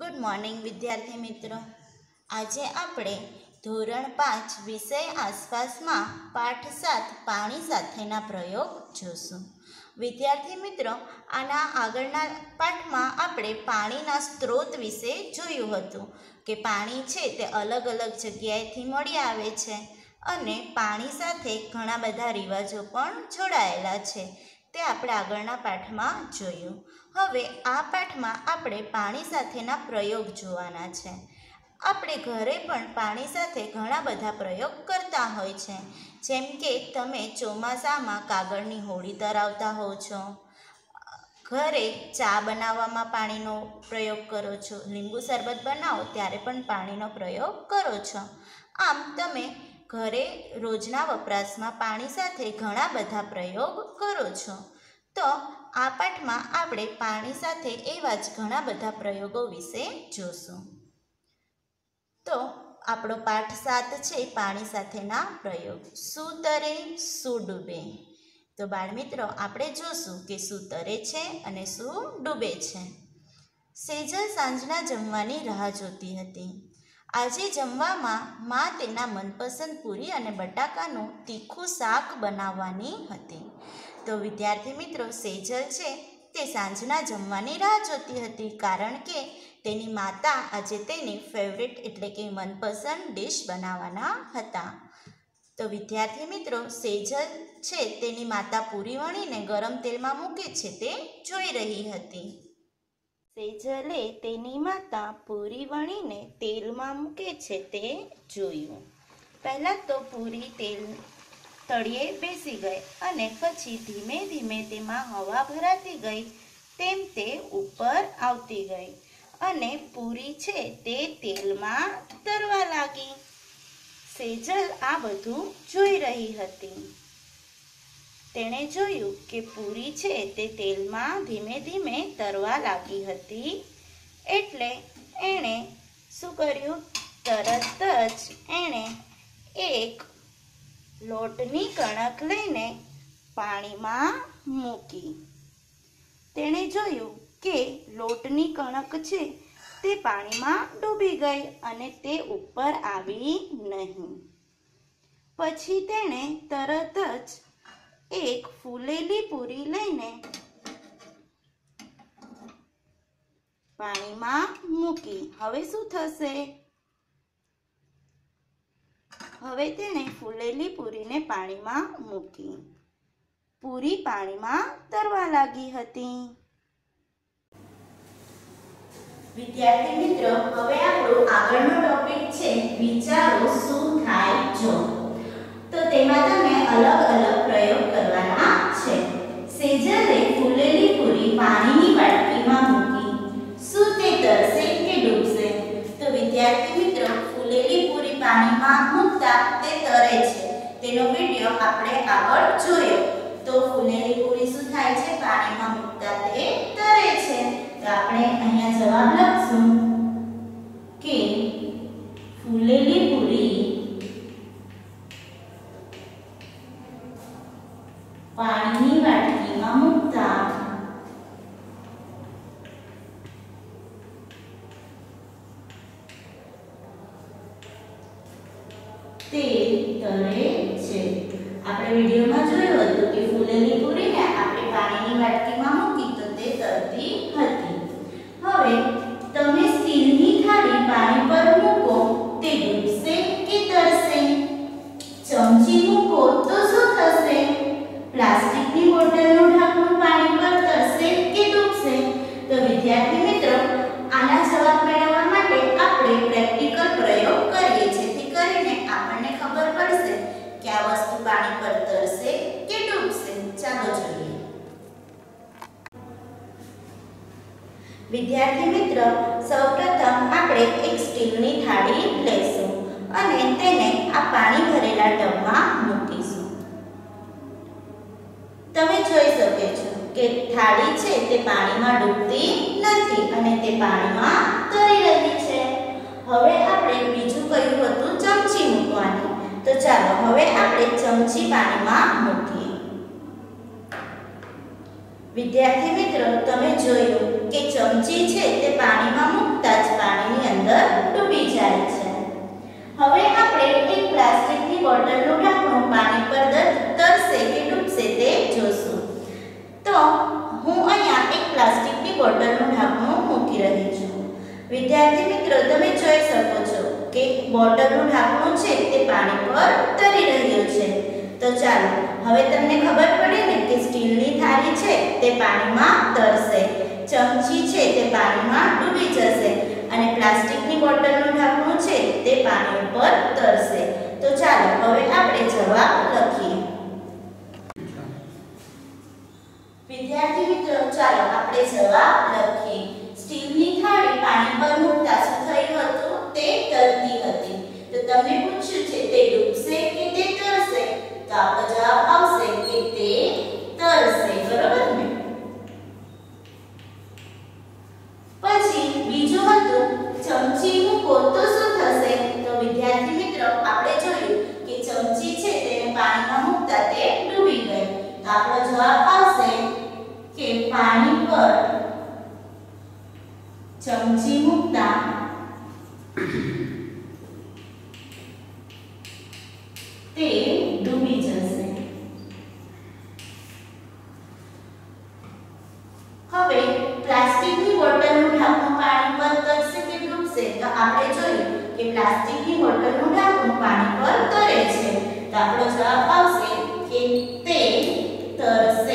Good morning વિદ્યાર્થી મિત્રો, આજે આપણે ધોરણ 5 વિષય આસપાસમાં પાઠ 7 પાણી સાથેના પ્રયોગ જોશું. વિદ્યાર્થી મિત્રો, આના આગળના પાઠમાં આપણે પાણીના સ્ત્રોત વિશે જોયું હતું કે પાણી છે તે અલગ અલગ જગ્યાએથી મળી આવે છે અને પાણી સાથે ઘણા બધા રિવાજો પણ જોડાયેલા છે. તે આપણે આગળના પાઠમાં જોયું. હવે આ પાઠમાં આપણે પાણી સાથેના પ્રયોગ જોવાના છે. આપણે ઘરે પણ પાણી સાથે ઘણા બધા પ્રયોગ કરતા હોય છે. જેમ કે તમે ચોમાસામાં કાગળની હોડી તરાવતા હો છો, ઘરે ચા બનાવવામાં પાણીનો પ્રયોગ કરો છો, લીંબુ શરબત બનાવો ત્યારે પણ પાણીનો પ્રયોગ કરો છો. આમ તમે ઘરે રોજના વપરાશમાં પાણી સાથે ઘણા બધા પ્રયોગ કરો છો. તો આ પાઠમાં આપણે પાણી સાથે એવા જ ઘણા બધા પ્રયોગો વિશે જોશું. તો આપણો પાઠ 7 છે પાણી સાથેના પ્રયોગ. શું તરે શું ડૂબે. તો બાળમિત્રો, આપણે જોશું કે શું તરે છે અને શું ડૂબે છે. સેજલ સાંજના જમવાની રાહ જોતી હતી. આજે જમવામાં માં તેના મનપસંદ પૂરી અને બટાકાનું તીખું શાક બનાવવાની હતી. તો વિદ્યાર્થી મિત્રો, સેજલ છે તે સાંજના જમવાની રાહ જોતી હતી, કારણ કે તેની માતા આજે તેની ફેવરેટ એટલે કે મનપસંદ ડિશ બનાવવાના હતા. તો વિદ્યાર્થી મિત્રો, સેજલ છે તેની માતા પૂરી વણીને ગરમ તેલમાં મૂકે છે તે જોઈ રહી હતી. સેજલે તેની માતા પૂરી વણીને તેલમાં મૂકે છે તે જોયું. પહેલાં તો પૂરી તેલ તળિયે બેસી ગઈ અને પછી ધીમે ધીમે તેમાં હવા ભરાતી ગઈ તેમ તે ઉપર આવતી ગઈ અને પૂરી છે તે તેલમાં તરવા લાગી. સેજલ આ બધું જોઈ રહી હતી. તેણે જોયું કે પૂરી છે તે તેલમાં ધીમે ધીમે તરવા લાગી હતી. એટલે એણે શું કર્યું? તરત જ એણે એક લોટની કણક લઈને પાણીમાં મૂકી. તેણે જોયું કે લોટની કણક છે તે પાણીમાં ડૂબી ગઈ અને તે ઉપર આવી નહીં. પછી તેણે તરત જ એક ફૂલેલી પૂરી લઈને પાણીમાં મૂકી. હવે શું થશે? હવે તેણે ફૂલેલી પૂરીને પાણીમાં મૂકી. પૂરી પાણીમાં તરવા લાગી હતી. વિદ્યાર્થી મિત્રો, હવે આપણો આગળનો ટોપિક છે વિચારો શું થાય જો. તો તેમાં તમે અલગ અલગ પ્રયોગ કરવાના છે. સેજલે ફૂલેલી પૂરી પાણીની વાટકીમાં મૂકી. શું તે તરશે કે ડૂબશે? તો વિદ્યાર્થી મિત્રો, ફૂલેલી પૂરી પાણીમાં મૂકતા તે તરે છે. તેનો વિડિયો આપણે આગળ જોયો. તો ફૂલેલી પૂરી શું થાય છે? પાણીમાં મૂકતા તે તરે છે. તો આપણે અહીંયા જવાબ લખશું કે ફૂલેલી પૂરી પાણીની વાટકીમાં મૂકતા તે તરે છે. આપણે વિડિયોમાં જોયું હતું કે ફૂલેલી પૂરીને આપણે પાણીની વાટકીમાં મૂકી તો તે તરતી હતી. હવે તમે સ્ટીલની થાળી પાણી પર મૂકો, તે ડૂબશે કે તરશે? ચમચી મૂકો તો શું થશે? પ્લાસ્ટિકની બોટલનું ઢાંકણું પાણી પર તરશે કે ડૂબશે? તો વિદ્યાર્થી મિત્રો, આના જવાબ મેળવવા માટે આપણે પ્રેક્ટિકલ પ્રયોગ કરીએ, જેથી કરીને આપણને ખબર પડશે કે આ વસ્તુ પાણી પર તરશે કે ડૂબશે. ચાલો જોઈએ. વિદ્યાર્થી મિત્રો, સૌપ્રથમ આપણે એક સ્ટીલની થાળી લઈશું અને તેને આ પાણી ભરેલા ટબમાં મૂકીશું. તમે જોઈ શકો છો કે થાળી છે તે પાણીમાં ડૂબતી નથી અને તે પાણીમાં તરી રહી છે. હવે આપણે બીજું કહ્યું હતું ચમચી મૂકવાની. તો ચાલો હવે આપણે ચમચી પાણીમાં મૂકીએ. વિદ્યાર્થી મિત્રો, તમે જોયું કે ચમચી છે તે પાણીમાં મૂકતા જ પાણીની અંદર ડૂબી જાય છે. હવે આપણે એક પ્લાસ્ટિકની બોટલનું ઢાંકણું પાણી પર તરશે કે ડૂબશે તે જોશું. તો હું અહીંયા એક પ્લાસ્ટિકની બોટલનું ઢાંકણું મૂકી રહી છું. વિદ્યાર્થી મિત્રો, તમે જોઈ શકો છો કે બોટલનું ઢાંકણું છે તે પાણી પર તરી રહ્યું છે. તો ચાલો હવે તમને ખબર પડી ને કે સ્ટીલની થાળી છે તે પાણીમાં તરશે, ચમચી છે તે પાણીમાં ડૂબી જશે અને પ્લાસ્ટિકની બોટલનું ઢાંકણું છે તે પાણી ઉપર તરશે. તો ચાલો હવે આપણે જવાબ લખીએ. વિદ્યાર્થી મિત્રો, ચાલો આપણે જવાબ લખીએ. સ્ટીલની થાળી પાણી પર મૂકતા શું થયું હતું? તે તરતી હતી. તો તમને પૂછ્યું છે તે ડૂબશે કે તે તરશે? તો આપણો જવાબ આવશે કે તે તરશે. બરોબર ને? પછી બીજું હતું ચમચી મૂકો તો શું થશે? તો વિદ્યાર્થી મિત્રો, આપણે જોયું કે ચમચી છે તેને પાણીમાં મૂકતા તે ડૂબી ગઈ. તો આપણો જવાબ આવશે કે પાણી પર ચમચી મૂકતા તે ડૂબી જશે. હવે પ્લાસ્ટિકની બોટલનું ઢાંકણું પાણી પર તરશે કે ડૂબશે? તો આપણે જોયું કે પ્લાસ્ટિકની બોટલનું ઢાંકણું પાણી પર તરે છે. તો આપણો જવાબ આવશે કે તે તરશે.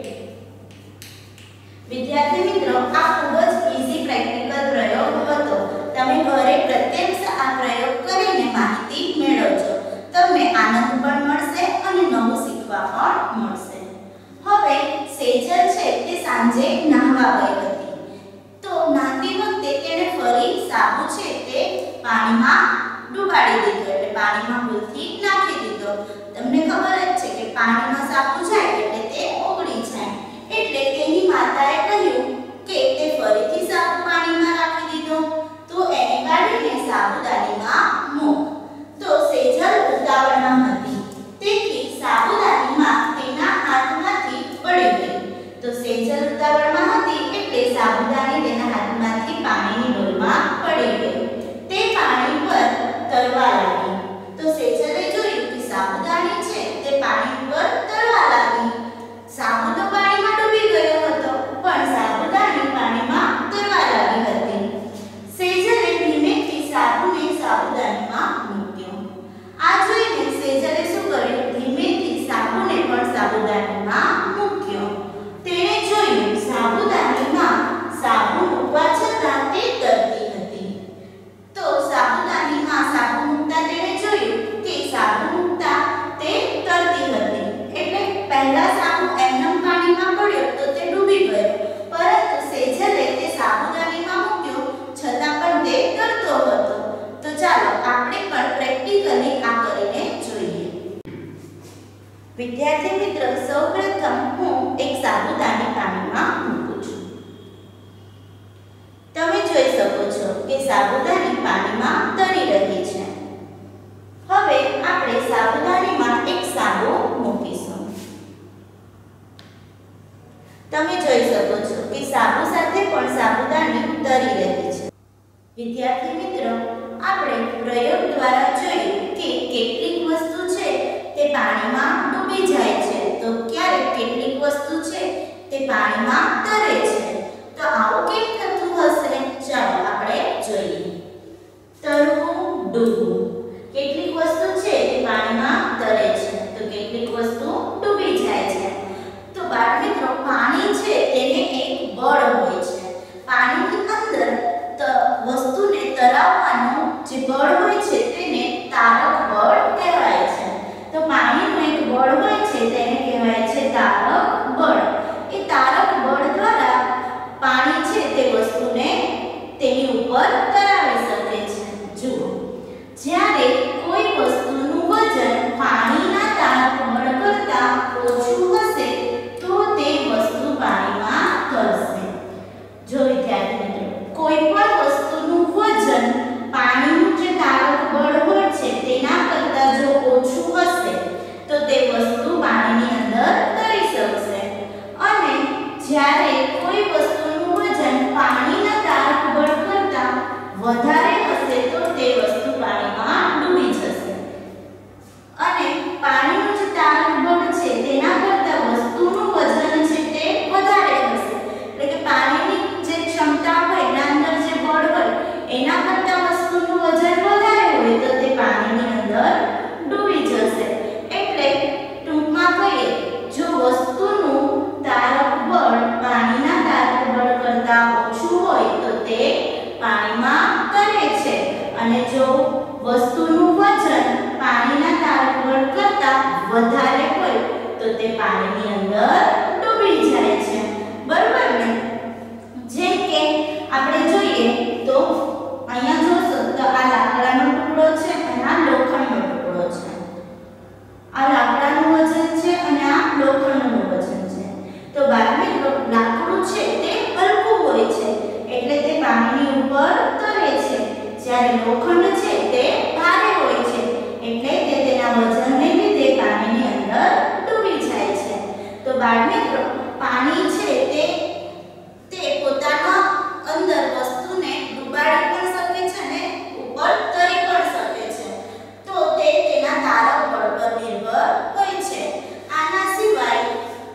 વિદ્યાર્થી મિત્રો, આ ખૂબ જ ઈઝી પ્રેક્ટિકલ પ્રયોગ હતો. તમે ઘરે પ્રત્યક્ષ આ પ્રયોગ કરીને માહિતી મેળવજો. તમને આનંદ પણ મળશે અને નવું શીખવા પણ મળશે. હવે સેજલ છે તે સાંજે નહાવા ગઈ હતી. તો નહાતી વખતે તેણે ફરી સાબુ છે તે પાણીમાં ડુબાડી દીધો, એટલે પાણીમાં ભૂલથી નાખી દીધો. તમને ખબર જ છે કે પાણીમાં સાબુ જાય એટલે તે ઓગળી જાય. એટલે તેની માતાએ કહ્યું કે તે ફરીથી સાબુ પાણીમાં રાખી દીધો. તો એને કાઢીને સાબુદાનીમાં મૂક. તો સેજલ ઉતાવળમાં હતી, તેથી સાબુદાનીમાં તેના હાથમાંથી પડી ગઈ. તો સેજલ ઉતાવળમાં હતી એટલે સાબુદાની તેના હાથમાંથી પાણીની ડોલમાં પડી ગઈ. તે પાણી પર તરવા લાગી. તો સેજલે જોયું કે સાબુદાની છે તે પાણી પર તરવા લાગી. સાબુ તો પાણીમાં ડૂબી ગયો હતો, પણ સાબુદાની પાણીમાં તરવા લાગી હતી. સેજલે ધીમેથી સાબુને સાબુદાનીમાં મૂક્યો. આ જોઈને સેજલે શું કર્યું? ધીમેથી સાબુને પણ સાબુદાનીમાં મૂક્યો. તેણે જોયું સાબુદાનીમાં સાબુ મૂકવા છતાં તે તરતી હતી. તો સાબુદાનીમાં સાબુ મૂકતા તેણે જોયું કે સાબુ મૂકતા તે તરતી હતી. એટલે પહેલા સાબુ એમનેમ પાણીમાં પડ્યો તો તે ડૂબી ગયો, પરંતુ સેજલે તે સાબુદાનીમાં મૂક્યો છતાં પણ તે તરતો હતો. તો ચાલો આપણે પણ પ્રેક્ટિકલી આ કરીને જોઈએ. વિદ્યાર્થી મિત્રો, સૌપ્રથમ હું એક સાબુદાની પાણીમાં મૂકું છું. તમે જોઈ શકો છો કે સાબુદાની પાણીમાં તરી રહી છે. હવે આપણે સાબુદાનીમાં એક સાબુ મૂકીશું. તમે જોઈ શકો છો કે સાબુ સાથે પણ સાબુદાની તરી રહી છે. વિદ્યાર્થી મિત્રો, આપણે પ્રયોગ દ્વારા જોયું કે કેટલીક વસ્તુ છે તે પાણીમાં ડૂબી જાય છે, તો ક્યારેક કેટલીક વસ્તુ છે તે પાણીમાં તરે છે. તો આવું કેમ થતું હશે? ચાલો આપણે જોઈએ. તરવું, ડૂબવું. કેટલીક વસ્તુ છે તે પાણીમાં તરે છે, તો કેટલીક વસ્તુ ડૂબી જાય છે. તો બાળ મિત્રો, પાણી છે તેને એક બળ હોય છે. પાણીની અંદર વસ્તુને તરાવવાનું જે બળ હોય છે તેને તારક બળ કહેવાય છે. તો પાણીનું એક બળ હોય છે તેને કહેવાય છે તારક બળ. એ તારક બળ દ્વારા પાણી છે તે વસ્તુને તેની ઉપર તરાવી શકે છે. જુઓ, જ્યાં જ્યારે કોઈ વસ્તુનું વજન પાણીના તારક બળ કરતાં વધારે હશે તો તે વસ્તુ પાણીમાં ડૂબી જશે અને પાણીનું જે તારક બળ છે તેના કરતાં વસ્તુનું વજન છે તે વધારે હશે એટલે કે પાણીની જે ક્ષમતા હોય એના અંદર જે બળ હોય એના કરતાં વસ્તુનું વજન વધારે હોય તો તે પાણીની અંદર ડૂબી જશે એટલે ટૂંકમાં કહીએ જો વસ્તુનું તારક બળ પાણીના તારક બળ કરતાં ઓછું હોય તો તે પાણીમાં તરે છે અને જો વસ્તુનું વજન પાણીના તારક બળ કરતાં વધારે હોય તો તે પાણીની અંદર ડૂબી જાય છે બરાબર ને જેમ કે આપણે જોઈએ તો અહીંયા જોશો તો આ લાકડાનો ટુકડો છે અને આ લોખંડનો ટુકડો છે આ લાકડાનું વજન છે અને આ લોખંડનું વજન છે તો બાળમિત્રો લાકડું છે તે હલકું હોય છે એટલે તે પાણીની ઉપર તરે છે જ્યારે લોખંડ છે તે ભારે હોય છે એટલે તે તેના વજનને લીધે પાણીની અંદર ડૂબી જાય છે તો બાળમિત્રો પાણી છે તે પોતાના અંદર વસ્તુને ડૂબાડી પણ શકે છે અને ઉપર તરી પણ શકે છે તો તે તેના તારક બળ પર નિર્ભર હોય છે આના સિવાય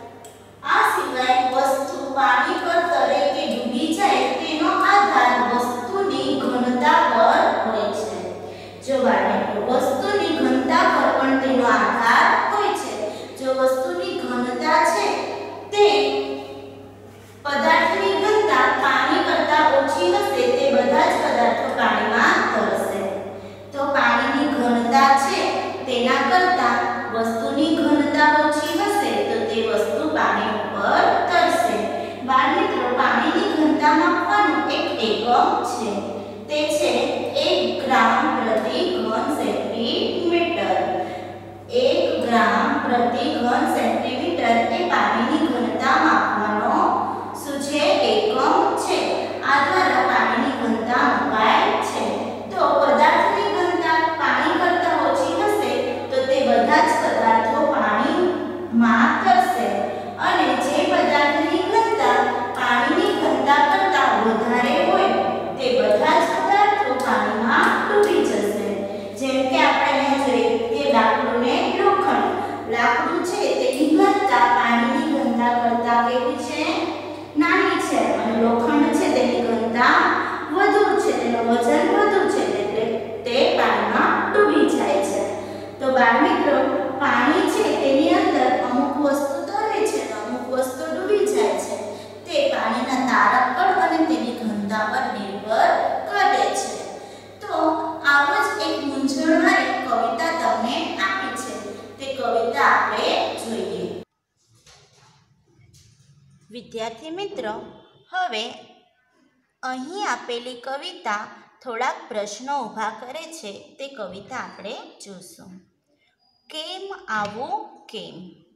વસ્તુ પાણી પર તરે કે ડૂબી જાય તેનો આધાર વસ્તુની ઘનતા પર હોય છે જો બાળકો વસ્તુની ઘનતા પર પણ તેનો આધાર હોય છે જો વસ્તુની ઘનતા છે તે પદાર્થની ઘનતા પાણી કરતાં ઓછી હશે તે બધા જ પદાર્થો પાણીમાં તરશે તો પાણીની ઘનતા છે તેના કરતાં વસ્તુની ઘનતા ઓછી હશે તો તે વસ્તુ પાણી ઉપર તરશે બાળમિત્રો પાણીની ઘનતા માપવાનું એક એકમ છે તે છે 1 ગ્રામ પ્રતિ ઘન સેન્ટીમીટર 1 ગ્રામ પ્રતિ ઘન સેન્ટીમીટર એ પાણીની ઘનતા માપવાનો શું છે એકમ છે આ દ્વારા પાણીની ઘનતા મપાય છે તો પદાર્થની ઘનતા પાણી કરતાં ઓછી હશે તો તે બધા જ પદાર્થો પાણીમાં તરશે અને જે પદાર્થની ઘનતા પાણીની ઘનતા કરતાં વધારે હોય તે બધા જ પદાર્થો પાણીમાં ડૂબી જશે જેમ કે આપણે અહીંયા જોઈએ કે લાકડું ને લોખંડ લાકડું છે તેની ઘનતા પાણીની ઘનતા કરતાં કેવી છે નાની છે અને લોખંડ છે તેની ઘનતા વધુ છે તેનું વજન વધુ છે એટલે તે પાણીમાં ડૂબી જાય છે તો બાળમિત્રો પાણી છે તેની અંદર અમુક વસ્તુ તરે છે અમુક વસ્તુ ડૂબી જાય છે તે પાણીના તારક બળ અને તેની ઘનતા પર નિર્ભર કરે છે તો આવો જ એક મૂંઝવણવાળી કવિતા તમને આપી છે તે કવિતા આપણે જોઈએ વિદ્યાર્થી મિત્રો હવે અહીં આપેલી કવિતા થોડાક પ્રશ્નો ઊભા કરે છે તે કવિતા આપણે જોશું કેમ આવું કેમ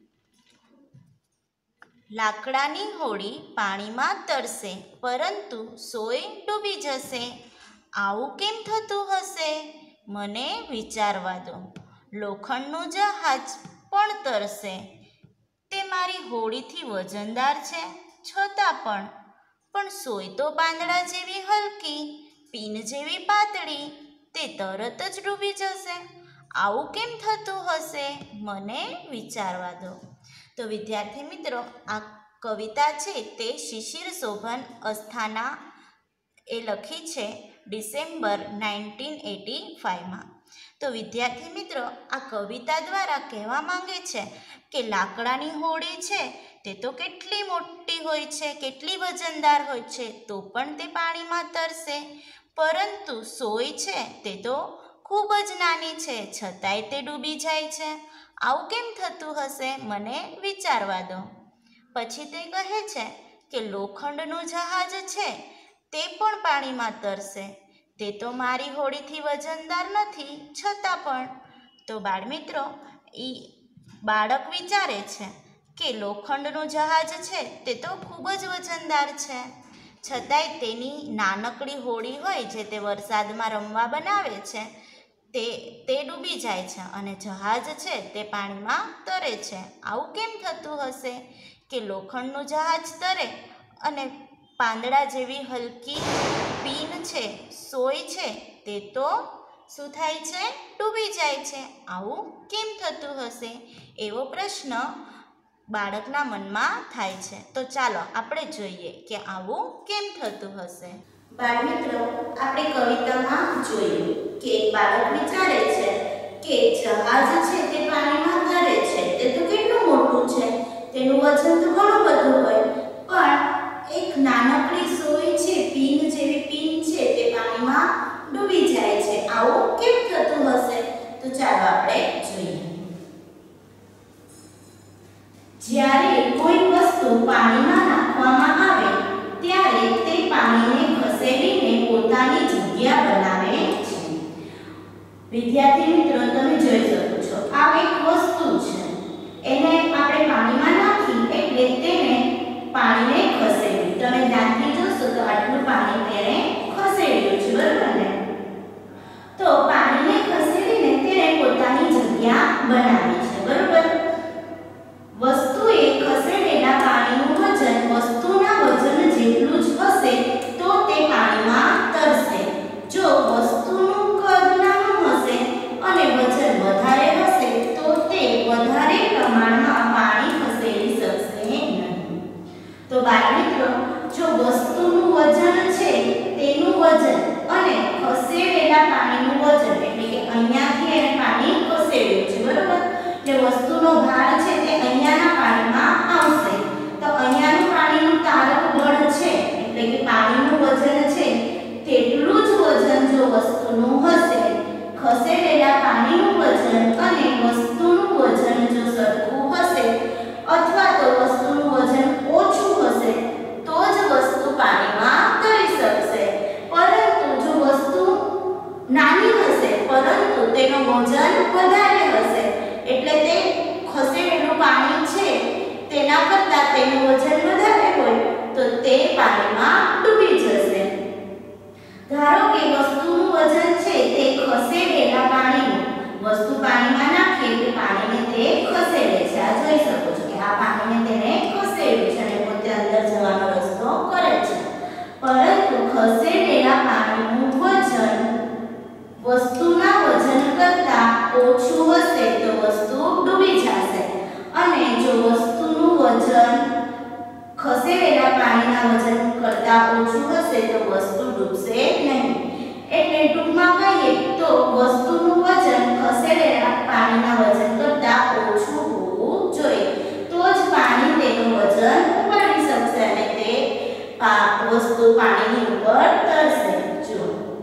લાકડાની હોડી પાણીમાં તરશે પરંતુ સોય ડૂબી જશે આવું કેમ થતું હશે મને વિચારવા દો લોખંડનું જહાજ પણ તરશે તે મારી હોડીથી વજનદાર છે છતાં પણ સોય તો પાંદડા જેવી હલકી પીન જેવી પાતળી તે તરત જ ડૂબી જશે આવું કેમ થતું હશે મને વિચારવા દો તો વિદ્યાર્થી મિત્રો આ કવિતા છે તે શિશિર શોભન અસ્થાના એ લખી છે ડિસેમ્બર 1985માં તો વિદ્યાર્થી મિત્રો આ કવિતા દ્વારા કહેવા માંગે છે કે લાકડાની હોડી છે તે તો કેટલી મોટી હોય છે કેટલી વજનદાર હોય છે તો પણ તે પાણીમાં તરશે પરંતુ સોય છે તે તો ખૂબ જ નાની છે છતાંય તે ડૂબી જાય છે આવું કેમ થતું હશે મને વિચારવા દો પછી તે કહે છે કે લોખંડનું જહાજ છે તે પણ પાણીમાં તરશે તે તો મારી હોડીથી વજનદાર નથી છતાં પણ તો બાળમિત્રો બાળક વિચારે છે કે લોખંડનું જહાજ છે તે તો ખૂબ જ વજનદાર છે છતાંય તેની નાનકડી હોડી હોય જે તે વરસાદમાં રમવા બનાવે છે તે ડૂબી જાય છે અને જહાજ છે તે પાણીમાં તરે છે આવું કેમ થતું હશે કે લોખંડનું જહાજ તરે અને પાંદડા જેવી હલકી પીન છે, સોય છે, તે તો શું થાય છે? ડૂબી જાય છે. આવું કેમ થતું હશે? એવો પ્રશ્ન બાળકના મનમાં થાય છે. તો ચાલો આપણે જોઈએ કે આવું કેમ થતું હશે. બાળમિત્રો, આપણે કવિતામાં જોયું કે એક બાળક વિચારે છે કે જહાજ છે તે પાણીમાં તરે છે, તે તો કેટલું મોટું છે, તેનું વજન તો ઘણું બધું હોય, પણ એક નાનકડી સોય છે, પીન જેવી પીન છે, તે પાણીમાં ડૂબી જાય છે. આવું કેમ થતું હશે? તો ચાલો આપણે જોઈએ. જ્યારે કોઈ વસ્તુ પાણીમાં નાખવામાં આવે ત્યારે તે પાણીને ખસેડીને પોતાની જગ્યા બનાવે છે. વિદ્યાર્થી મિત્રો, તમે જોઈ શકો છો આ એક વસ્તુ છે, એને આપણે પાણીમાં નાખી એટલે તેને પાણીને ખસેડી. તમે ધ્યાનથી જોશો તો આટલું પાણી તેને ખસેડ્યું છે, બરાબર ને? તો પાણીને ખસેડીને તેને પોતાની જગ્યા બનાવી છે, બરાબર? વસ્તુએ ખસેડેલા પાણીનું વજન વસ્તુના વજન જેટલું જ હશે તો તે પાણીમાં તરશે. જો વસ્તુનું કદ નાનું હશે અને વજન વધારે હશે તો તે વધારે પ્રમાણમાં પાણી ખસેડી શકશે નહીં. તો બાળમિત્રો, જો વસ્તુનું વજન છે તેનું વજન અને ખસેડેલા પાણીનું વજન, એટલે કે અહીંયાથી એને પાણી ખસેડ્યું છે, બરાબર? એટલે વસ્તુનો ભાર છે તે અહીંયાના પાણીમાં આવશે. તો અહીંયાનું પાણીનું તારક બળ છે, એટલે કે પાણીનું વજન છે તેટલું જ વજન જો વસ્તુનું હશે, ખસેડેલા પાણીનું વજન અને વસ્તુનું વજન જો સરખું હશે અથવા તો વસ્તુનું વજન ઓછું હશે તો જ વસ્તુ પાણીમાં તરી શકશે. પરંતુ જો વસ્તુ નાની હશે પરંતુ તેનું વજન વધારે હશે, એટલે તે ખસેડેલું પાણી છે તેના કરતાં તેનું વજન વધારે હોય તો તે પાણીમાં ડૂબી જશે. ધારો કે વસ્તુનું વજન છે તે ખસેડેલા પાણીનું, વસ્તુ પાણીમાં નાખીએ એટલે પાણીને તે ખસેડે છે. આ જોઈ શકો છો કે આ પાણીને તેને ખસેડ્યું છે અને પોતે અંદર જવાનો રસ્તો કરે છે. પરંતુ ખસેડેલા પાણીનું વજન વસ્તુના વજન કરતાં ઓછું હશે તો વસ્તુ ડૂબી જશે, અને જો વસ્તુનું વજન ખસેડેલા પાણીના વજન કરતાં ઓછું હશે તો વસ્તુ ડૂબશે નહીં. એટલે ટૂંકમાં કહીએ તો વસ્તુનું વજન ખસેડેલા પાણીના વજન કરતાં ઓછું હોવું જોઈએ, તો જ પાણી તેનું વજન ઉપાડી શકશે અને તે વસ્તુ પાણીની ઉપર તરશે. જો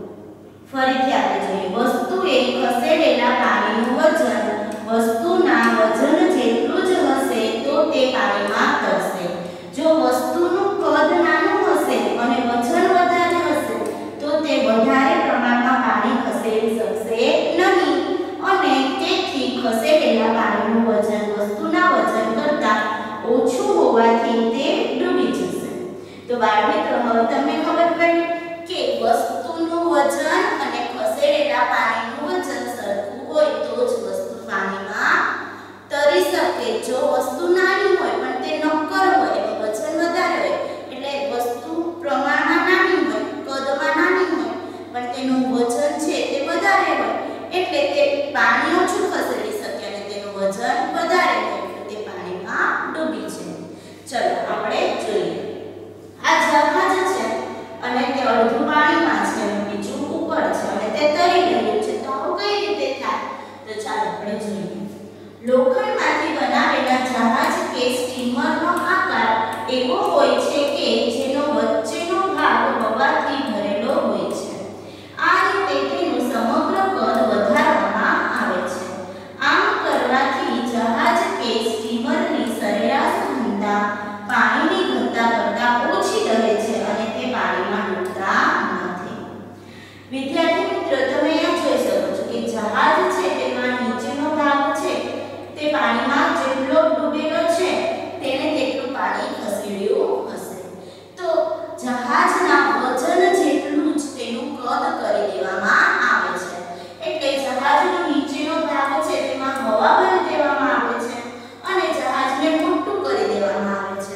ફરીથી આપણે જોઈએ, વસ્તુએ ખસેડેલા પાણીનું વજન વસ્તુના વજન જેટલું જ હશે તો તે પાણીમાં તરશે. જો વસ્તુનું કદ નાનું હશે અને વજન વધારે હશે તો તે વધારે પ્રમાણમાં પાણી ખસેડી શકશે નહીં, અને તેથી ખસેડેલા પાણીનું વજન વસ્તુના વજન કરતાં ઓછું હોવાથી તે ડૂબી જશે. તો બાળમિત્રો, હવે તમને ખબર પડી કે વસ્તુનું વજન અને ખસેડેલા પાણીનું વજન સરખું હોય તો જ વસ્તુ પાણીમાં તરી શકે. જો વસ્તુ નાની હોય પણ તે નક્કર હોય, એનું વજન વધારે હોય, એટલે વસ્તુ પ્રમાણમાં નાની હોય, કદમાં નાની હોય, પણ તેનું વજન છે તે વધારે હોય, એટલે તે પાણી ઓછું ખસેડી શકે અને તેનું વજન વધારે હોય, એટલે તે પાણીમાં ડૂબી જાય. ચલો આપણે જોઈએ. આ જહાજ છે અને તે અડધું પાણીમાં છે અને બીજું ઉપર છે અને તે તરી રહ્યું છે. તો આવું કઈ રીતે થાય? તો ચાલો આપણે જોઈએ. લોખંડમાંથી બનાવેલા જહાજ કે સ્ટીમરનો આકાર એવો હોય છે કે જેનો વચ્ચેનો ભાગ હવાથી ભરેલો હોય છે. આ રીતે તેનું સમગ્ર કદ વધારવામાં આવે છે. આમ કરવાથી જહાજ કે સ્ટીમરની સરેરાશ ઘનતા પાણીની ઘનતા કરતાં ઓછી રહે છે અને તે પાણીમાં ડૂબતા નથી. વિદ્યાર્થી મિત્રો, તમે અહીંયા જોઈ શકો છો કે જહાજ છે તેમાં નીચેનો ભાગ છે તે પાણીમાં જેટલો ડૂબેલો છે તેને તેટલું પાણી ખસેડ્યું હશે. તો જહાજના વજન જેટલું જ તેનું કદ કરી દેવામાં આવે છે. એટલે જહાજનો નીચેનો ભાગ છે તેમાં હવા ભરી દેવામાં આવે છે અને જહાજને મોટું કરી દેવામાં આવે છે.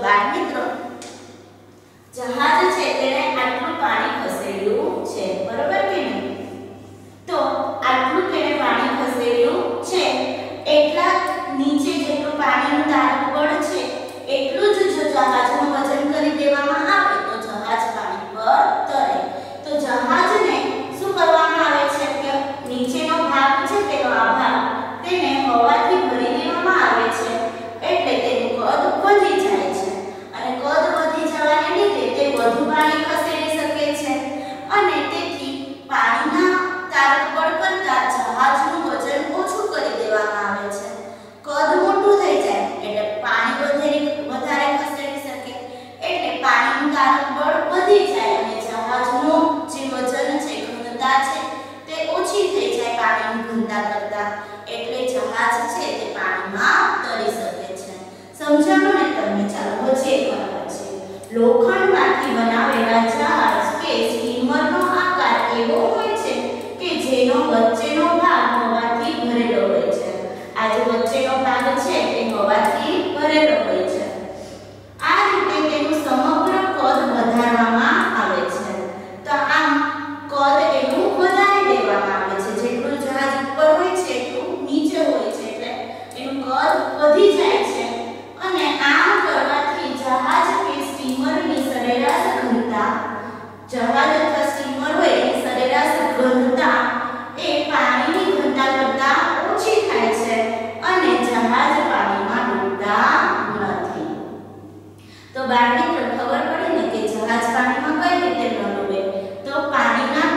બાળ મિત્રો જહાજ છે તેણે આટલું પાણી ખસેડ્યું છે, બરોબર કે નહીં? તો આટલું તેણે પાણી ખસેડ્યું છે એટલા નીચે જેટલું પાણીનું તારક બળ છે એટલું જ જો જહાજનું વજન કરી દેવામાં આવે તો જહાજ પાણી પર તરે. તો જહાજને શું કરવામાં આવે છે કે નીચેનો ભાગ છે તેનો આ ભાગ તેને હવાથી ભરી દેવામાં આવે છે એટલે તેનું કદ વધી જાય છે અને કદ વધી જવાને લીધે તે વધુ પાણી ખસેડી શકે છે અને તેથી પાણીના તારક બળ કરતાં જહાજનું વજન ઓછું કરી દેવામાં આવે છે. કદ મોટું થઈ જાય એટલે પાણી વધારે ખસેડી શકે એટલે પાણીનું તારક બળ વધી જાય અને જહાજનું જે વજન છે ઘનતા છે તે ઓછી થઈ જાય પાણીની ઘનતા કરતાં એટલે જહાજ છે તે પાણીમાં તરી શકે છે. સમજાણું ને તમને? ચાલો હજી એક વાર વાંચીએ. લોખંડમાંથી બનાવેલા જહાજ કે સ્ટીમરનો આકાર એવો હોય છે કે જેનો વચ્ચેનો ભાગ હવાથી ભરેલો હોય છે. આ જે વચ્ચેનો ભાગ છે તે હવાથી ભરેલો હોય છે. આ રીતે તેનું સમગ્ર કદ વધારવામાં આવે છે. તો આમ કદ એનું વધારી દેવામાં આવે છે. જેટલું જહાજ ઉપર હોય છે એટલું નીચે હોય છે એટલે એનું કદ વધી જાય છે અને આમ કરવાથી જહાજ કે સ્ટીમરની સરેરાશ ઘનતા, જહાજ અથવા સ્ટીમર હોય એની સરેરાશ ઘનતા એ પાણીની ઘનતા કરતાં ઓછી થાય છે અને જહાજ પાણીમાં ડૂબતા નથી. તો બાળ મિત્રો ખબર પડી ને કે જહાજ પાણીમાં કઈ રીતે ન ડૂબે? તો પાણીના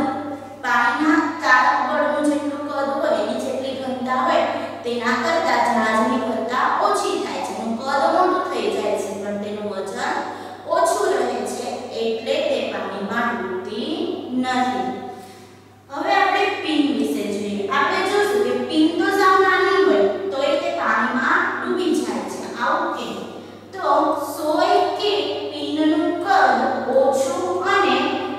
તારક બળનું જેટલું કદ હોય એની જેટલી ઘનતા હોય તેના કરતાં જહાજની ઘનતા ઓછી થાય છે. એનું કદ મોટું થઈ જાય છે પણ તેનું વજન ઓછું રહે છે એટલે તે પાણીમાં ડૂબતી નથી. હવે આપણે પિન વિશે જોઈએ. આપણે જોશું કે પિન તો સાવ નાની હોય તોય તે પાણીમાં ડૂબી જાય છે. આવું કેમ? તો સોય કે પિનનું કદ ઓછું અને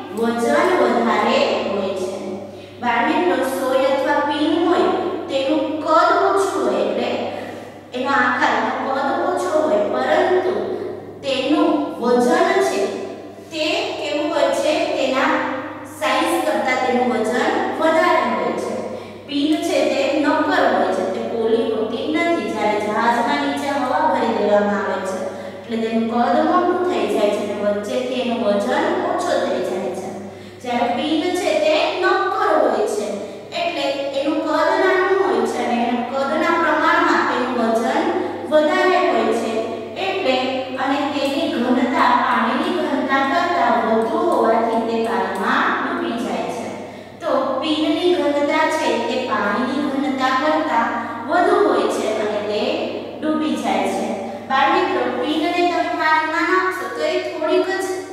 વજન વધારે હોય છે. બાળ મિત્રો સોય અથવા પિન હોય તેનું કદ ઓછું હોય એટલે એનો આકાર કદ ઓછો હોય પરંતુ તેનું વજન છે તે કેવું હોય છે? તેના સાઈઝ કરતાં તેનું વજન વધારે હોય છે. પિન છે તે નક્કર હોય છે, તે પોલી હોતી નથી. જ્યારે જહાજના નીચે હવા ભરી દેવામાં આવે છે એટલે તેનું કદ મોટું થઈ જાય છે અને વચ્ચેથી એનું વજન ઓછો થઈ જાય છે. જ્યારે પિન છે તે નક્કર હોય છે એટલે એનું કદ નાનું હોય છે અને એના કદના પ્રમાણમાં તેનું વજન વધારે હોય છે એટલે અને તેની ઘનતા પાણીની ઘનતા કરતાં વધુ હોવાથી તે પાણીમાં ડૂબી જાય છે. તો પિનની ઘનતા છે તે પાણીની ઘનતા કરતાં વધુ હોય છે અને તે ડૂબી જાય છે. બાળ મિત્રો પિનને તમે પાણીમાં નાખશો તો એ થોડીક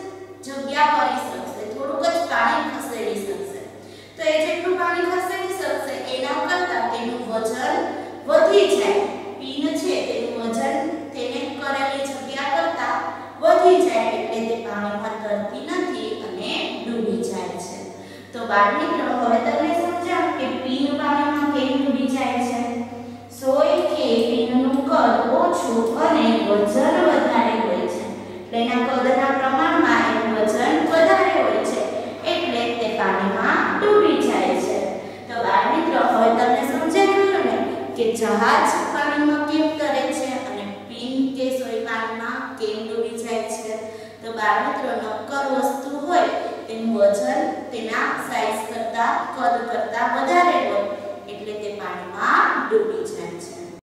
જ જગ્યા કરી શકશે, થોડુંક જ પાણી ખસેડી શકશે. તો એ જેટલું પાણી ખસેડી શકશે એના કરતાં તેનું વજન વધી જાય. પિન છે તેનું વજન તેને કરેલી જગ્યા કરતાં વધી જાય એટલે તે પાણીમાં તરતી નથી અને ડૂબી જાય છે. તો બાળ મિત્રો હવે તમને સમજાવું કે પિન પાણીમાં કેમ ડૂબી જાય છે? સોય કે પિનનું કદ ઓછું અને વજન વધારે હોય છે. તેના કદના પ્રમાણમાં એનું વજન વધારે હોય છે એટલે તે પાણીમાં ડૂબી જાય છે. તો બાળ મિત્રો હવે તમને સમજાઈ ગયું ને કે જહાજ પાણીમાં કેમ તરે છે અને પિન કે સોય પાણીમાં કેમ ડૂબી જાય છે? તો બાળ મિત્રો નક્કર વસ્તુ હોય તેનું વજન તેના સાઈઝ કરતાં કદ કરતાં વધારે હોય એટલે તે પાણીમાં ડૂબી